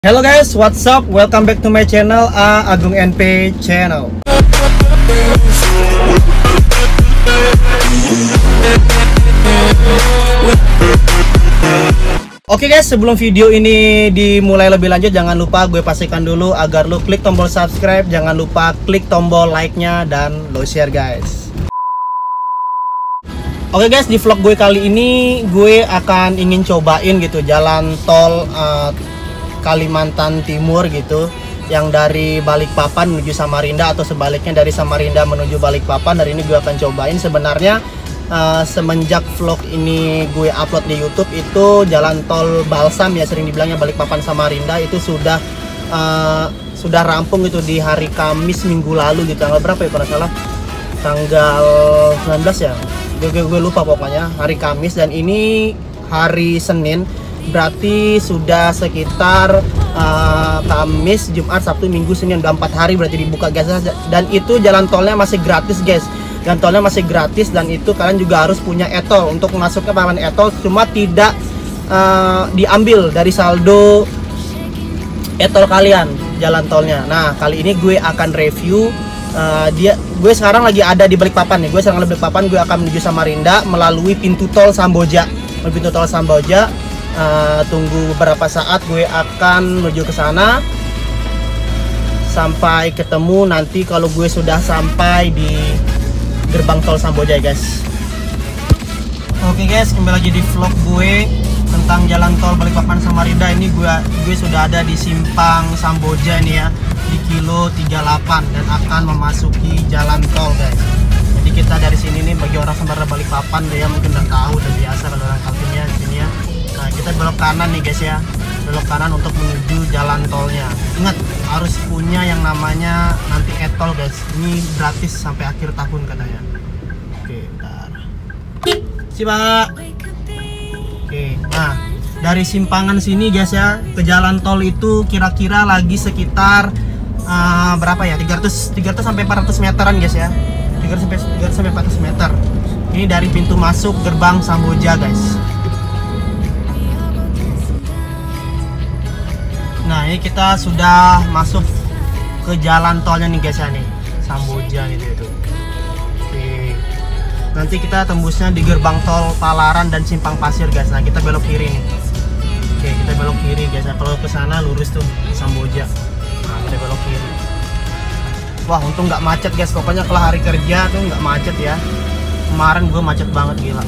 Hello guys, what's up? Welcome back to my channel, Agung NP Channel. Oke guys, sebelum video ini dimulai lebih lanjut, jangan lupa gue pastikan dulu agar lo klik tombol subscribe, jangan lupa klik tombol like-nya dan lo share guys. Oke guys, di vlog gue kali ini gue akan ingin cobain gitu jalan tol Kalimantan Timur gitu, yang dari Balikpapan menuju Samarinda atau sebaliknya dari Samarinda menuju Balikpapan. Hari ini gue akan cobain. Sebenarnya semenjak vlog ini gue upload di YouTube itu jalan tol Balsam ya, sering dibilangnya Balikpapan Samarinda, itu sudah rampung gitu di hari Kamis minggu lalu gitu, tanggal berapa ya kalau salah, tanggal 19 ya, gue lupa pokoknya hari Kamis. Dan ini hari Senin, berarti sudah sekitar Kamis, Jumat, Sabtu, Minggu, Senin, udah 4 hari berarti dibuka guys. Dan itu jalan tolnya masih gratis guys, jalan tolnya masih gratis. Dan itu kalian juga harus punya e-tol untuk masuk ke pengamanan e-tol, cuma tidak diambil dari saldo e-tol kalian jalan tolnya. Nah kali ini gue akan review gue sekarang lagi ada di Balikpapan nih, gue sekarang di Balikpapan, gue akan menuju Samarinda melalui pintu tol Samboja, pintu tol Samboja. Tunggu beberapa saat, gue akan menuju ke sana sampai ketemu nanti kalau gue sudah sampai di gerbang tol Samboja guys. Oke guys, kembali lagi di vlog gue tentang jalan tol Balikpapan Samarinda. Ini gue sudah ada di simpang Samboja ini ya, di kilo 38 dan akan memasuki jalan tol guys. Jadi kita dari sini nih, bagi orang Samarinda Balikpapan dia mungkin udah tahu, udah biasa kalau orang Kaltimnya di sini ya. Nah, kita belok kanan nih guys ya, belok kanan untuk menuju jalan tolnya. Ingat, harus punya yang namanya nanti e-tol guys. Ini gratis sampai akhir tahun katanya. Oke, bentar. Si Pak. Oke, nah dari simpangan sini guys ya ke jalan tol itu kira-kira lagi sekitar berapa ya? 300 sampai 400 meteran guys ya. 300 sampai 400 meter. Ini dari pintu masuk gerbang Samboja guys. Nah ini kita sudah masuk ke jalan tolnya nih guys ya, nih Samboja gitu itu. Oke, nanti kita tembusnya di gerbang tol Palaran dan Simpang Pasir guys. Nah kita belok kiri nih. Oke, kita belok kiri guys ya. Kalau ke sana lurus tuh Samboja. Nah kita belok kiri. Wah untung nggak macet guys. Pokoknya kalau hari kerja tuh nggak macet ya. Kemarin gue macet banget gila.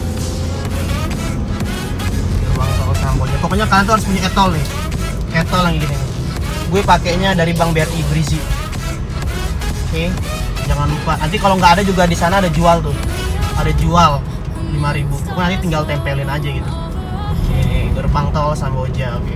Gerbang tol Samboja. Pokoknya kalian tuh harus punya e-tol nih. E-tol yang gini, gue pakainya dari Bank BRI Brizi. Oke, jangan lupa. Nanti kalau nggak ada juga di sana ada jual tuh, ada jual 5.000. Pokoknya nanti tinggal tempelin aja gitu. Oke, gerbang tol Samboja. Oke.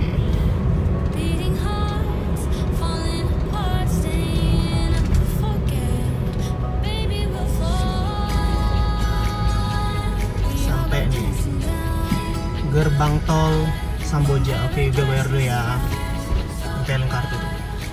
Sampai nih gerbang tol Samboja. Oke, gue bayar dulu ya, tempelin kartu tuh.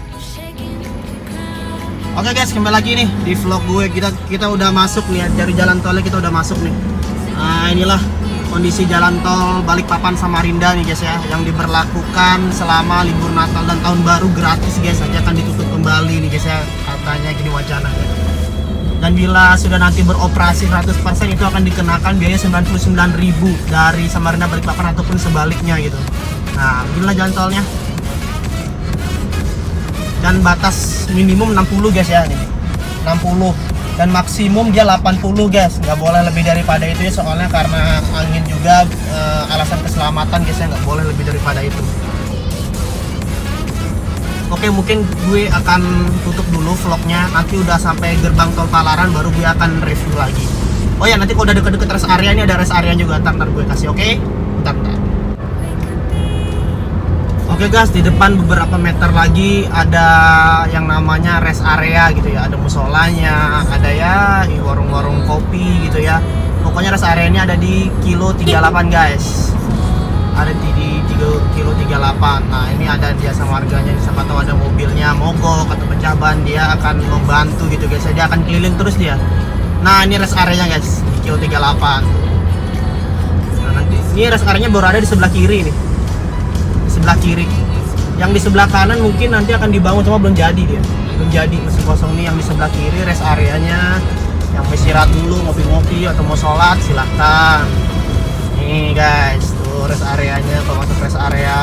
Oke guys, kembali lagi nih di vlog gue. Kita udah masuk nih dari jalan tolnya, kita udah masuk nih. Nah inilah kondisi jalan tol Balikpapan Samarinda nih guys ya, yang diberlakukan selama libur Natal dan Tahun Baru gratis guys. Aja akan ditutup kembali nih guys ya, katanya gini wacana gitu. Dan bila sudah nanti beroperasi 100% itu akan dikenakan biaya 99.000 dari Samarinda Balikpapan ataupun sebaliknya gitu. Nah inilah jalan tolnya. Dan batas minimum 60 guys ya nih, 60, dan maksimum dia 80 guys, nggak boleh lebih daripada itu ya, soalnya karena angin juga, alasan keselamatan guys ya, nggak boleh lebih daripada itu. Oke, mungkin gue akan tutup dulu vlognya, nanti udah sampai gerbang tol Palaran baru gue akan review lagi. Oh ya, nanti kalau udah deket-deket rest area, ini ada rest area juga, ntar gue kasih, oke? Bentar. Oke guys, di depan beberapa meter lagi ada yang namanya rest area gitu ya, ada musolanya, ada ya warung-warung kopi gitu ya. Pokoknya rest area ini ada di kilo 38 guys, ada di kilo 38. Nah ini ada jasa warganya, siapa tahu ada mobilnya mogok atau pecah ban, dia akan membantu gitu guys, dia akan keliling terus dia. Nah ini rest area guys, di kilo 38. Nah nanti ini rest area baru ada di sebelah kiri nih, sebelah kiri. Yang di sebelah kanan mungkin nanti akan dibangun, cuma belum jadi dia. Belum jadi, masih kosong nih. Yang di sebelah kiri rest areanya. Yang mau istirahat dulu, ngopi-ngopi atau mau sholat silahkan. Nih guys, tuh rest areanya, kalau masuk rest area.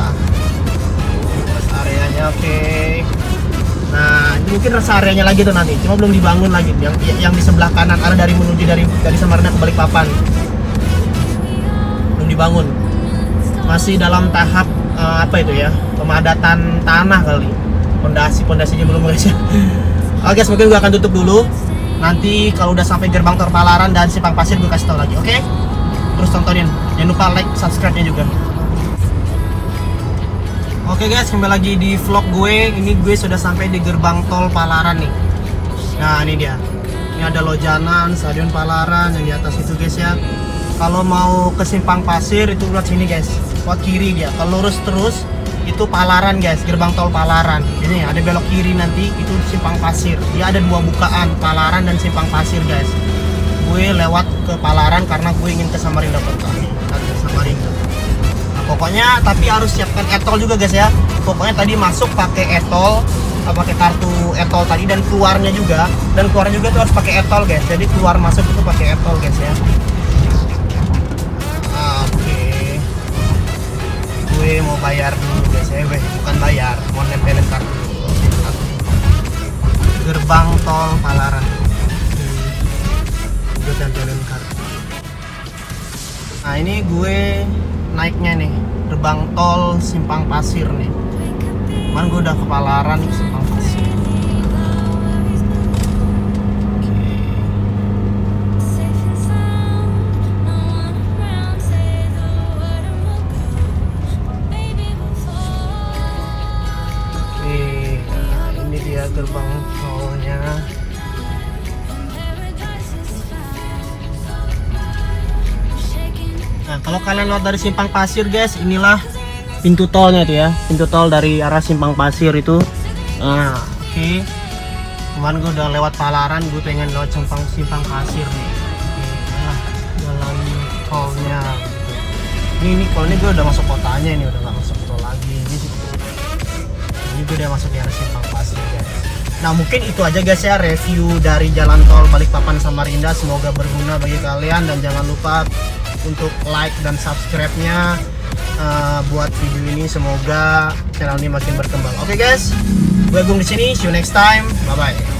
Rest areanya oke. Nah, ini mungkin rest areanya lagi tuh nanti, cuma belum dibangun lagi. Yang di sebelah kanan ada dari menuju dari Samarinda ke Balikpapan. Belum dibangun. Masih dalam tahap apa itu ya, pemadatan tanah kali, pondasinya belum guys ya. Oke guys, mungkin gue akan tutup dulu. Nanti kalau udah sampai gerbang tol Palaran dan Simpang Pasir gue kasih tau lagi, oke? Terus tontonin, jangan lupa like, subscribe-nya juga. Oke guys, kembali lagi di vlog gue. Ini gue sudah sampai di gerbang tol Palaran nih. Nah ini dia, ini ada Lojanan, Stadion Palaran yang di atas itu guys ya. Kalau mau ke Simpang Pasir itu lewat sini guys, lewat kiri dia. Kalau lurus terus itu Palaran guys, gerbang tol Palaran. Ini ada belok kiri nanti itu Simpang Pasir. Dia ada dua bukaan, Palaran dan Simpang Pasir guys. Gue lewat ke Palaran karena gue ingin ke Samarinda Kota. Ke Samarinda. Nah, pokoknya tapi harus siapkan e-tol juga guys ya. Pokoknya tadi masuk pakai e-tol, pakai kartu e-tol tadi, dan keluarnya juga tuh harus pakai e-tol guys. Jadi keluar masuk itu pakai e-tol guys ya. Gue mau bayar dulu guys ya, bukan bayar, mau nempelin kartu. Gerbang tol Palaran. Gue tempelin kartu. Nah ini gue naiknya nih, gerbang tol Simpang Pasir nih. Kemarin gue udah ke Palaran nih, Simpang Pasir. Gerbang tolnya. Nah kalau kalian lewat dari Simpang Pasir guys, inilah pintu tolnya tuh ya, pintu tol dari arah Simpang Pasir itu. Nah oke. Kemarin gue udah lewat Palaran, gue pengen lewat Simpang Pasir nih. Nah jalan tolnya gitu. Ini tolnya gue udah masuk kotanya, ini udah gak masuk tol lagi. Ini gue udah masuk di arah Simpang Pasir guys. Nah mungkin itu aja guys ya, review dari jalan tol Balikpapan Samarinda. Semoga berguna bagi kalian, dan jangan lupa untuk like dan subscribe-nya buat video ini. Semoga channel ini makin berkembang. Oke guys, gue Agung di sini. See you next time. Bye bye.